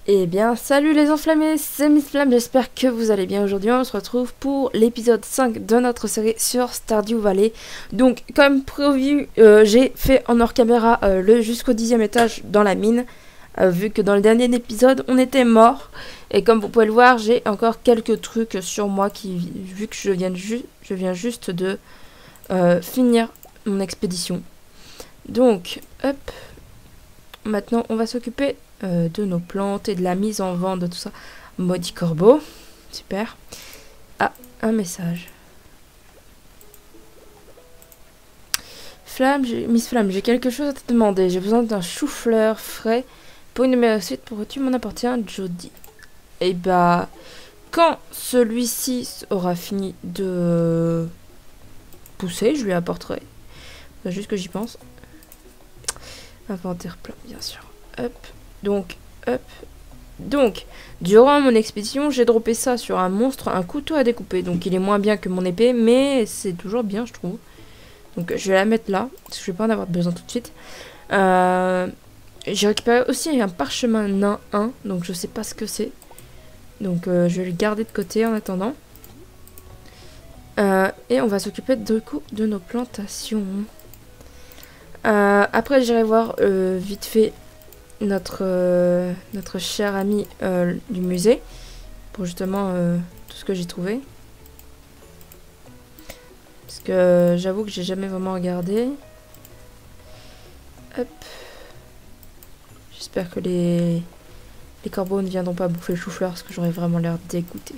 Eh bien, salut les enflammés, c'est Miss Flamme, j'espère que vous allez bien. Aujourd'hui, on se retrouve pour l'épisode 5 de notre série sur Stardew Valley. Donc, comme prévu, j'ai fait en hors caméra jusqu'au 10e étage dans la mine, vu que dans le dernier épisode, on était mort. Et comme vous pouvez le voir, j'ai encore quelques trucs sur moi, vu que je viens juste de finir mon expédition. Donc, hop, maintenant, on va s'occuper de nos plantes et de la mise en vente de tout ça. Maudit corbeau. Super. Ah, un message. Miss Flamme, j'ai quelque chose à te demander. J'ai besoin d'un chou-fleur frais pour une meilleure suite. Pourrais-tu m'en apporter un, Jody? Et bah, quand celui-ci aura fini de pousser, je lui apporterai. C'est juste que j'y pense. Inventaire plein, bien sûr. Hop. Donc, durant mon expédition, j'ai droppé ça sur un monstre, un couteau à découper. Donc, il est moins bien que mon épée, mais c'est toujours bien, je trouve. Donc, je vais la mettre là, parce que je vais pas en avoir besoin tout de suite. J'ai récupéré aussi un parchemin nain 1, donc je sais pas ce que c'est. Donc, je vais le garder de côté en attendant. Et on va s'occuper de nos plantations. Après, j'irai voir vite fait notre cher ami du musée pour justement tout ce que j'ai trouvé, parce que j'avoue que j'ai jamais vraiment regardé. Hop, j'espère que les corbeaux ne viendront pas bouffer le chou-fleur, parce que j'aurais vraiment l'air dégoûté.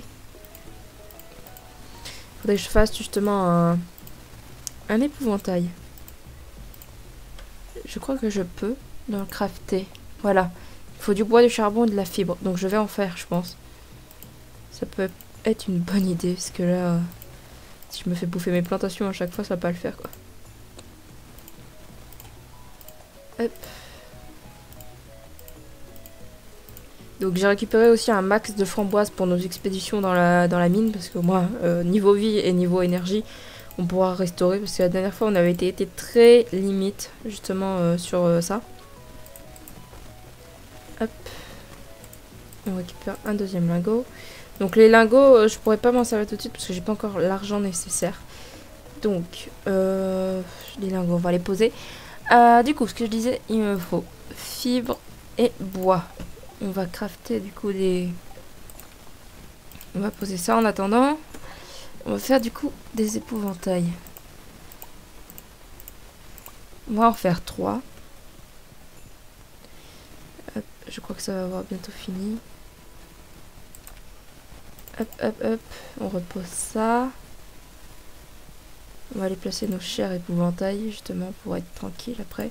Faudrait que je fasse justement un épouvantail. Je crois que je peux le crafter. Voilà. Il faut du bois, du charbon et de la fibre. Donc je vais en faire, je pense. Ça peut être une bonne idée. Parce que là, si je me fais bouffer mes plantations à chaque fois, ça va pas le faire, quoi. Hop. Donc j'ai récupéré aussi un max de framboises pour nos expéditions dans la mine. Parce que moi, niveau vie et niveau énergie, on pourra restaurer. Parce que la dernière fois, on avait été très limite, justement, sur ça. Hop. On récupère un deuxième lingot. Donc les lingots, je pourrais pas m'en servir tout de suite parce que j'ai pas encore l'argent nécessaire. Donc les lingots, on va les poser. Du coup, ce que je disais, il me faut fibre et bois. On va crafter du coup des... On va poser ça en attendant. On va faire du coup des épouvantails. On va en faire 3. Hop, je crois que ça va avoir bientôt fini. Hop, hop, hop. On repose ça. On va aller placer nos chers épouvantails, justement, pour être tranquille après.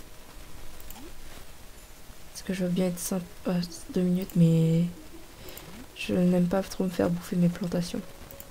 Parce que je veux bien être simple 2 minutes, mais je n'aime pas trop me faire bouffer mes plantations.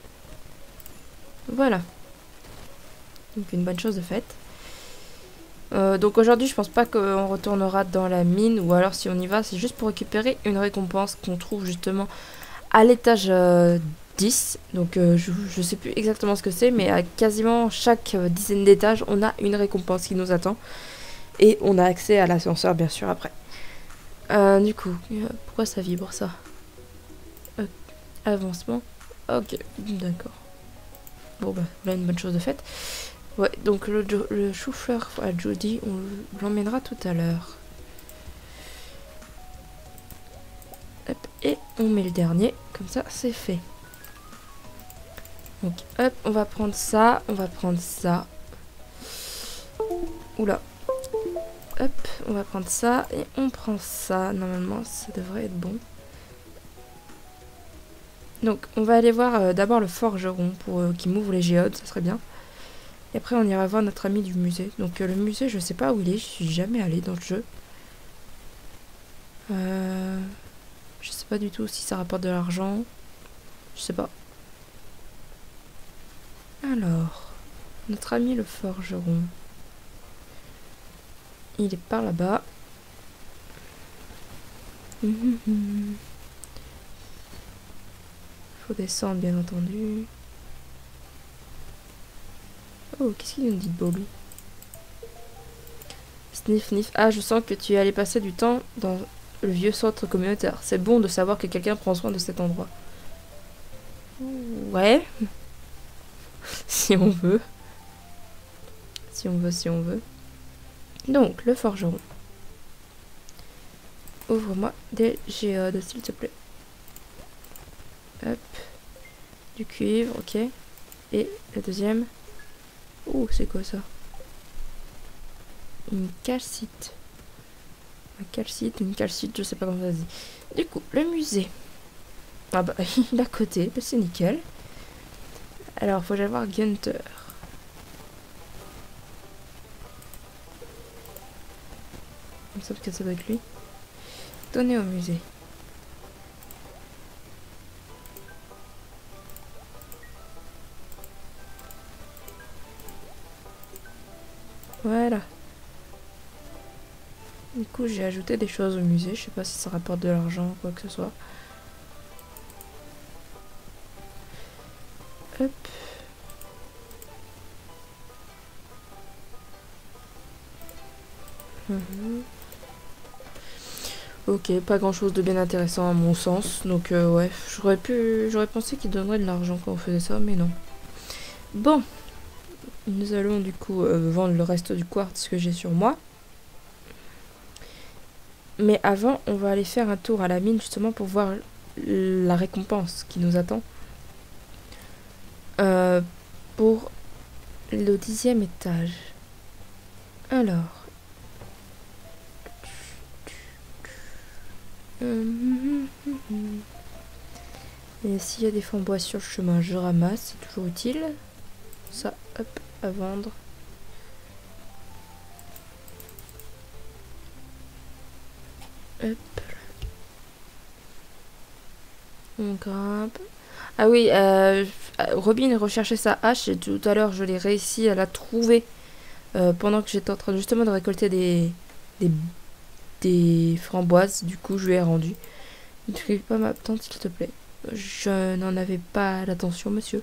Voilà. Donc une bonne chose de faite. Donc aujourd'hui, je pense pas qu'on retournera dans la mine, ou alors si on y va, c'est juste pour récupérer une récompense qu'on trouve justement à l'étage 10. Donc je sais plus exactement ce que c'est, mais à quasiment chaque dizaine d'étages, on a une récompense qui nous attend. Et on a accès à l'ascenseur, bien sûr, après. Du coup, pourquoi ça vibre, ça? Avancement. Ok, d'accord. Bon, bah, voilà une bonne chose de faite. Ouais, donc le chou-fleur à Jody, on l'emmènera tout à l'heure. Hop, et on met le dernier, comme ça, c'est fait. Donc, hop, on va prendre ça, on va prendre ça. Oula. Hop, on va prendre ça et on prend ça. Normalement, ça devrait être bon. Donc, on va aller voir d'abord le forgeron pour qu'il m'ouvre les géodes, ça serait bien. Et après, on ira voir notre ami du musée. Donc, le musée, je sais pas où il est, je suis jamais allée dans le jeu. Je sais pas du tout si ça rapporte de l'argent. Je sais pas. Alors, notre ami le forgeron. Il est par là-bas. Faut descendre, bien entendu. Oh, qu'est-ce qu'il nous dit de beau, lui? Sniff, sniff. Ah, je sens que tu allais passer du temps dans le vieux centre communautaire. C'est bon de savoir que quelqu'un prend soin de cet endroit. Ouais. Si on veut. Si on veut, si on veut. Donc, le forgeron. Ouvre-moi des géodes, s'il te plaît. Hop. Du cuivre, ok. Et la deuxième. Oh, c'est quoi ça? Une calcite. Une calcite, je sais pas comment ça se dit. Du coup, le musée. Ah bah, il est à côté, bah, c'est nickel. Alors, faut que j'aille voir Gunther. Il me semble que ça doit être lui. Donner au musée. Voilà. Du coup, j'ai ajouté des choses au musée. Je sais pas si ça rapporte de l'argent ou quoi que ce soit. Hop. Ok, pas grand chose de bien intéressant à mon sens. Donc ouais, j'aurais pensé qu'il donnerait de l'argent quand on faisait ça, mais non. Bon, nous allons du coup vendre le reste du quartz que j'ai sur moi. Mais avant, on va aller faire un tour à la mine justement pour voir la récompense qui nous attend. Pour le 10e étage. Alors. Et s'il y a des framboises sur le chemin, je ramasse, c'est toujours utile. Ça, hop, à vendre. Hop. On grimpe. Ah oui, Robin recherchait sa hache et tout à l'heure je l'ai réussi à la trouver pendant que j'étais en train justement de récolter des framboises. Du coup, je lui ai rendu. Ne crie pas ma tante, s'il te plaît. Je n'en avais pas l'attention, monsieur.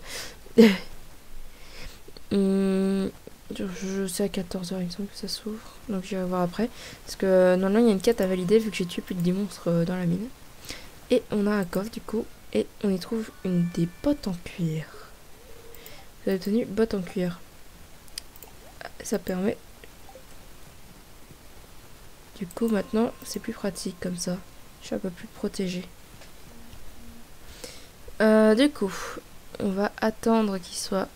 Je sais à 14h, il me semble que ça s'ouvre. Donc j'irai voir après. Parce que normalement, il y a une quête à valider vu que j'ai tué plus de 10 monstres dans la mine. Et on a un coffre du coup. Et on y trouve des bottes en cuir. Vous avez tenu bottes en cuir. Ça permet. Du coup, maintenant, c'est plus pratique comme ça. Je suis un peu plus protégée. Du coup, on va attendre qu'il soit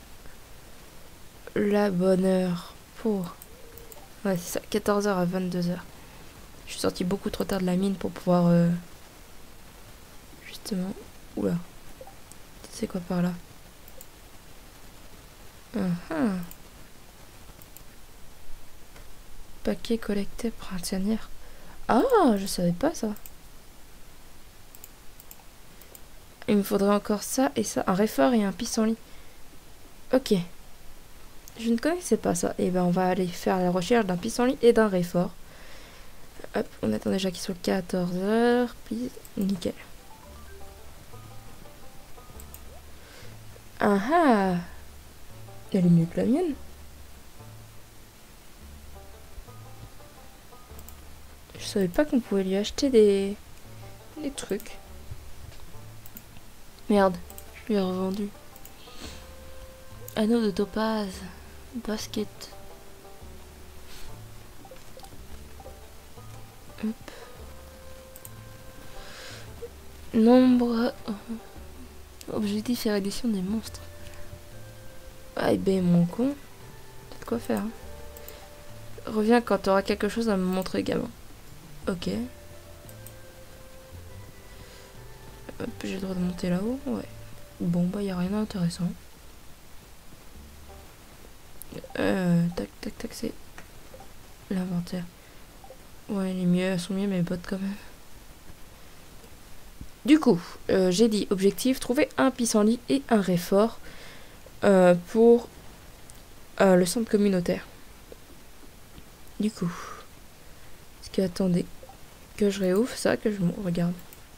la bonne heure pour. Ouais, c'est ça, 14h à 22h. Je suis sortie beaucoup trop tard de la mine pour pouvoir. Justement. Oula. C'est quoi par là? Paquet collecté printanière. Ah, je savais pas ça. Il me faudrait encore ça et ça. Un réfort et un pissenlit. Ok. Je ne connaissais pas ça. Et ben on va aller faire la recherche d'un pissenlit et d'un réfort. Hop, on attend déjà qu'il soit 14h. Please. Nickel. Ah ah. Elle est mieux que la mienne. Je savais pas qu'on pouvait lui acheter des trucs. Merde, je lui ai revendu. Anneau de topaz. Basket. Hop. Nombre. Objectif et reddition des monstres. Ah, ben mon con. T'as de quoi faire. Hein. Reviens quand t'auras quelque chose à me montrer, gamin. Ok. Hop, j'ai le droit de monter là-haut. Ouais. Bon, bah, y a rien d'intéressant. Tac, tac, tac, c'est l'inventaire. Ouais, elles sont mieux mes bottes quand même. Du coup, j'ai dit objectif, trouver un pissenlit et un réfort pour le centre communautaire. Du coup, est-ce que attendez que je réouvre ça, que je regarde.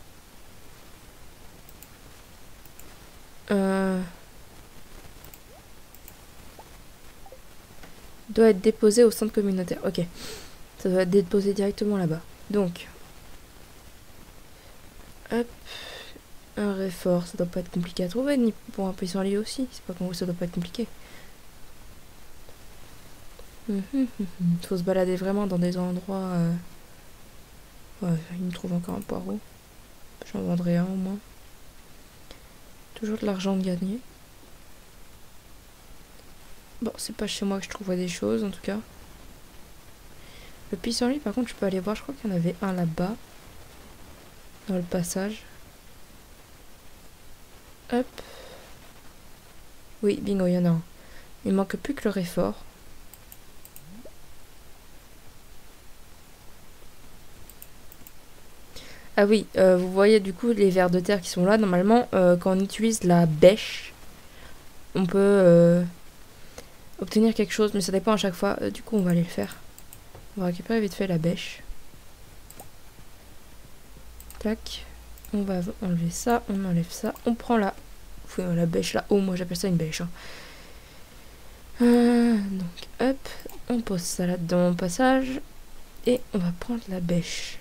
Doit être déposé au centre communautaire. Ok, ça doit être déposé directement là-bas. Donc, Hop. Un réfort, ça doit pas être compliqué à trouver, ni pour un pissenlit aussi. C'est pas comme ça doit pas être compliqué. Faut se balader vraiment dans des endroits... Ouais, il me trouve encore un poireau. J'en vendrai un au moins. Toujours de l'argent de gagner. Bon, c'est pas chez moi que je trouverai des choses en tout cas. Le pissenlit, par contre, je peux aller voir. Je crois qu'il y en avait un là-bas. Dans le passage. Hop. Oui, bingo, il y en a un. Il manque plus que le réfort. Ah oui, vous voyez du coup les vers de terre qui sont là. Normalement, quand on utilise la bêche, on peut obtenir quelque chose, mais ça dépend à chaque fois. Du coup, on va aller le faire. On va récupérer vite fait la bêche. Tac. On va enlever ça, on enlève ça. On prend la bêche là-haut. Moi, j'appelle ça une bêche. Hein. Donc, hop. On pose ça là-dedans au passage. Et on va prendre la bêche.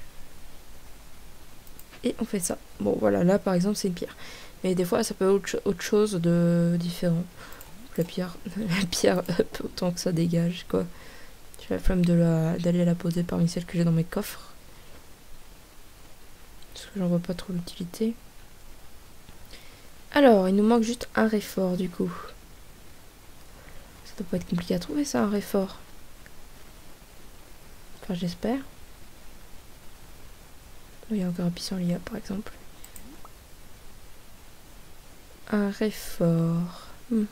Et on fait ça. Bon, voilà, là, par exemple, c'est une pierre. Mais des fois, ça peut être autre chose de différent. La pierre, hop, autant que ça dégage, quoi. J'ai la flemme d'aller la poser parmi celles que j'ai dans mes coffres. Parce que j'en vois pas trop l'utilité. Alors, il nous manque juste un réfort, du coup. Ça doit pas être compliqué à trouver, ça, un réfort. Enfin, j'espère. Il y a encore un pissenlit, par exemple. Un réfort.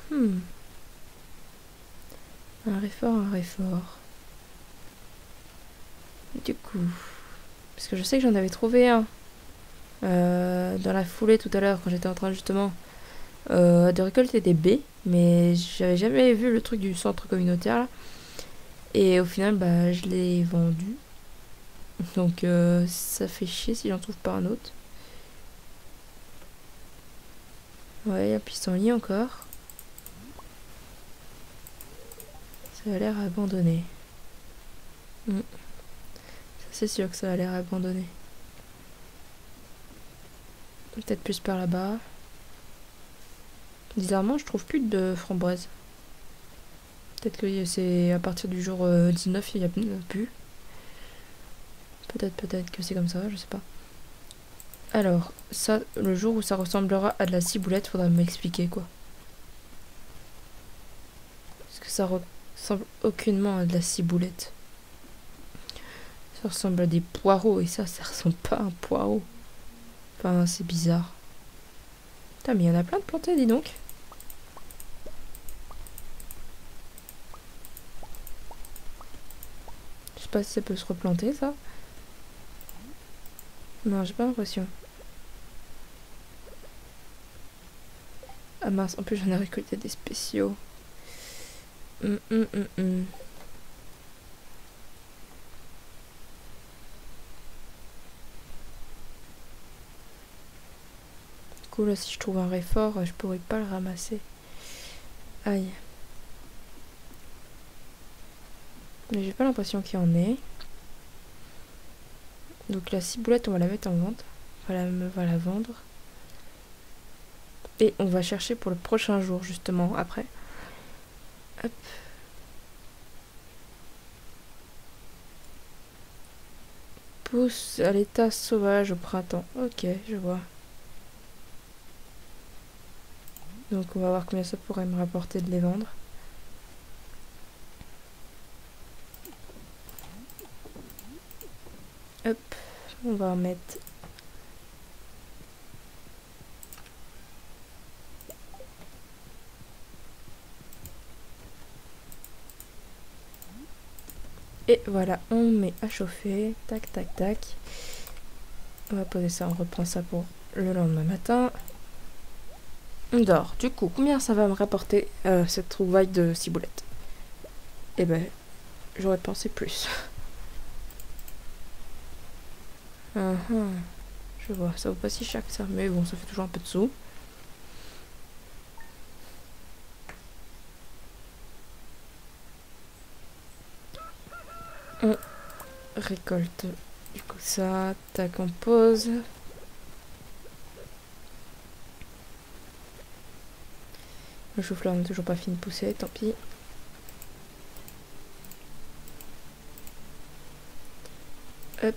Un réfort. Du coup... Parce que je sais que j'en avais trouvé un. Dans la foulée tout à l'heure, quand j'étais en train justement de récolter des baies. Mais j'avais jamais vu le truc du centre communautaire, là. Et au final, bah, je l'ai vendu. Donc ça fait chier si j'en trouve pas un autre. Ouais, un pissenlit encore. Ça a l'air abandonné. Ça c'est sûr que ça a l'air abandonné. Peut-être plus par là-bas. Bizarrement, je trouve plus de framboises. Peut-être que c'est à partir du jour 19, il n'y a plus. Peut-être que c'est comme ça, je sais pas. Alors, ça, le jour où ça ressemblera à de la ciboulette, faudra m'expliquer quoi. Parce que ça ressemble aucunement à de la ciboulette. Ça ressemble à des poireaux et ça ressemble pas à un poireau. Enfin, c'est bizarre. Putain, mais il y en a plein de plantés, dis donc. Je sais pas si ça peut se replanter, ça. Non, j'ai pas l'impression. Ah mince, en plus j'en ai récolté des spéciaux. Du coup là, si je trouve un réfort, je pourrais pas le ramasser. Aïe. Mais j'ai pas l'impression qu'il y en ait. Donc la ciboulette, on va la mettre en vente. On va la vendre. Et on va chercher pour le prochain jour, justement, après. Hop. Pousse à l'état sauvage au printemps. Ok, je vois. Donc on va voir combien ça pourrait me rapporter de les vendre. Hop, on va en mettre. Et voilà, on met à chauffer. Tac, tac, tac. On va poser ça, on reprend ça pour le lendemain matin. On dort. Du coup, combien ça va me rapporter cette trouvaille de ciboulette? Eh ben, j'aurais pensé plus. Je vois, ça vaut pas si cher que ça, mais bon, ça fait toujours un peu de sous. On récolte du coup ça, tac, on pose. Le chou-fleur n'a toujours pas fini de pousser, tant pis. Hop.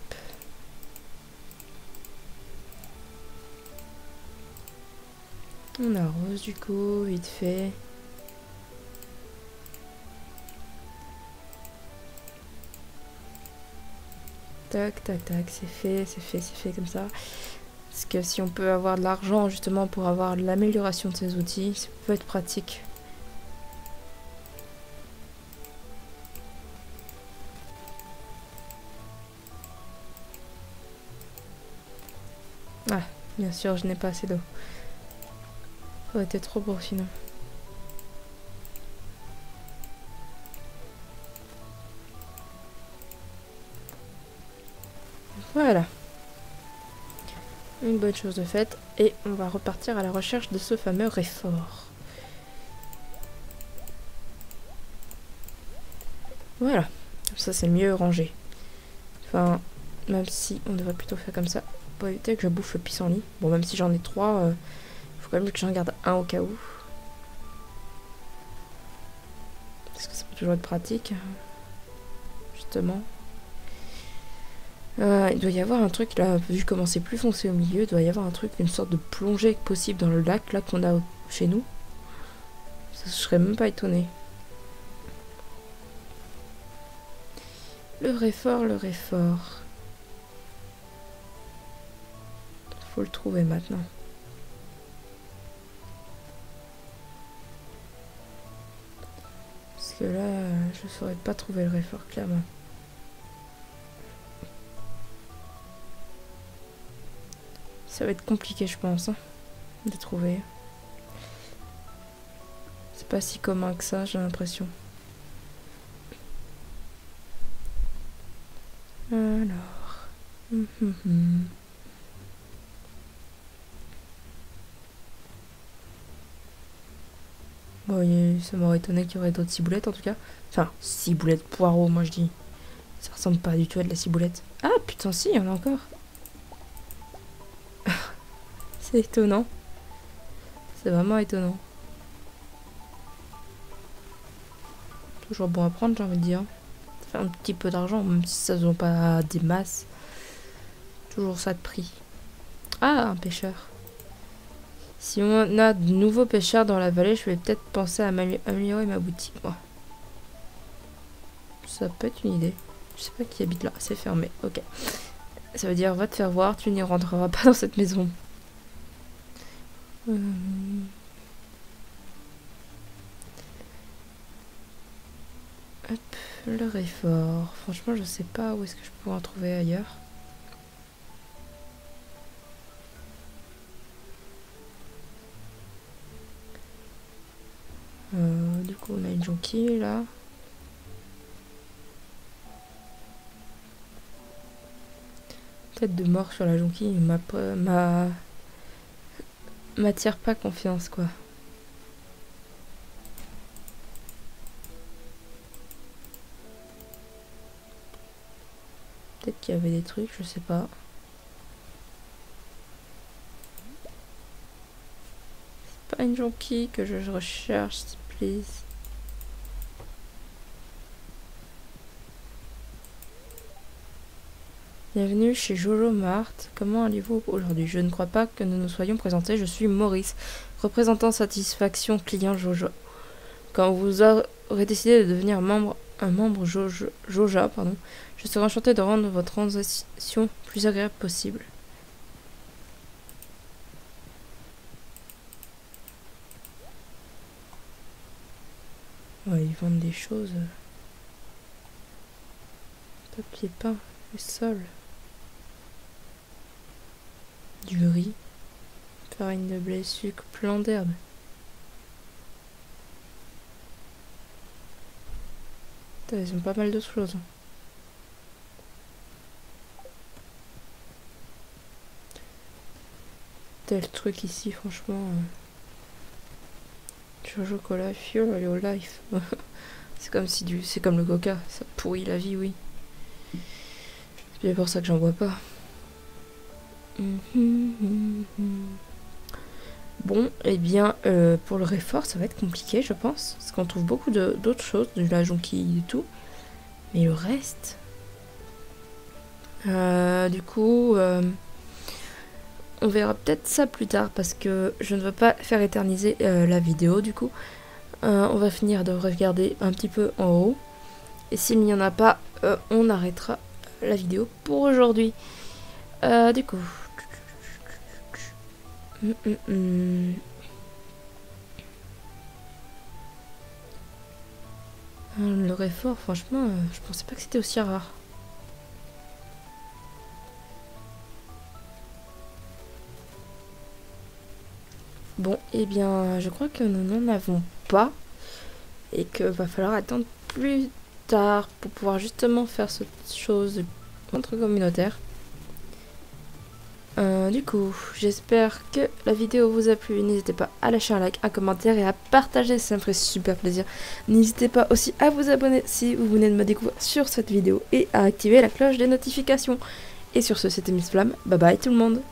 On arrose du coup, vite fait. Tac, tac, tac, c'est fait, c'est fait, c'est fait comme ça. Parce que si on peut avoir de l'argent justement pour avoir l'amélioration de ces outils, ça peut être pratique. Ah, bien sûr, je n'ai pas assez d'eau. Ça aurait été trop beau sinon. Voilà. Une bonne chose de faite. Et on va repartir à la recherche de ce fameux réfort. Voilà. Ça c'est mieux rangé. Enfin, même si on devrait plutôt faire comme ça. Pour éviter que je bouffe le pissenlit. Bon, même si j'en ai 3, faut quand même que j'en garde un au cas où. Parce que ça peut toujours être pratique. Justement. Il doit y avoir un truc là, vu comment c'est plus foncé au milieu, il doit y avoir un truc, une sorte de plongée possible dans le lac là qu'on a chez nous. Ça, je serais même pas étonnée. Le réfort, le réfort. Faut le trouver maintenant. Parce que là, je saurais pas trouver le réfort clairement. Ça va être compliqué, je pense, hein, de trouver. C'est pas si commun que ça, j'ai l'impression. Alors. Bon, ça m'aurait étonné qu'il y aurait d'autres ciboulettes en tout cas. Enfin, ciboulette poireau, moi je dis. Ça ressemble pas du tout à de la ciboulette. Ah putain, si, il y en a encore. C'est étonnant. C'est vraiment étonnant. Toujours bon à prendre, j'ai envie de dire. Ça fait un petit peu d'argent, même si ça ne sont pas des masses. Toujours ça de prix. Ah, un pêcheur. Si on a de nouveaux pêcheurs dans la vallée, je vais peut-être penser à améliorer ma boutique, moi. Ça peut être une idée. Je sais pas qui habite là, c'est fermé. Ok. Ça veut dire, va te faire voir, tu n'y rentreras pas dans cette maison. Hop, le réfort. Franchement, je sais pas où est-ce que je pourrais en trouver ailleurs. Du coup, on a une jonquille là. Tête de mort sur la jonquille m'attire pas confiance, quoi. Peut-être qu'il y avait des trucs, je sais pas. C'est pas une jonquille que je recherche, please. Bienvenue chez Jojo Mart. Comment allez-vous aujourd'hui? Je ne crois pas que nous nous soyons présentés. Je suis Maurice, représentant satisfaction client Jojo. Quand vous aurez décidé de devenir un membre Joja, pardon, je serai enchanté de rendre votre transaction plus agréable possible. Ouais, ils vendent des choses. Papier peint, le sol. Du riz, farine de blé, sucre, plant d'herbe. Ils ont pas mal de choses. Tel truc ici, franchement. Jojo Cola, Fuel Your Life. C'est comme si c'est comme le coca, ça pourrit la vie, oui. C'est pour ça que j'en bois pas. Bon, et bien, pour le réfort, ça va être compliqué, je pense. Parce qu'on trouve beaucoup d'autres choses, de la jonquille et tout. Mais le reste... du coup, on verra peut-être ça plus tard parce que je ne veux pas faire éterniser la vidéo du coup. On va finir de regarder un petit peu en haut. Et s'il n'y en a pas, on arrêtera la vidéo pour aujourd'hui. Du coup... Le réfort, franchement, je pensais pas que c'était aussi rare. Bon, eh bien, je crois que nous n'en avons pas. Et que va falloir attendre plus tard pour pouvoir justement faire cette chose entre communautaire. Du coup, j'espère que la vidéo vous a plu. N'hésitez pas à lâcher un like, un commentaire et à partager, ça me ferait super plaisir. N'hésitez pas aussi à vous abonner si vous venez de me découvrir sur cette vidéo et à activer la cloche des notifications. Et sur ce, c'était Miss Flamme. Bye bye tout le monde.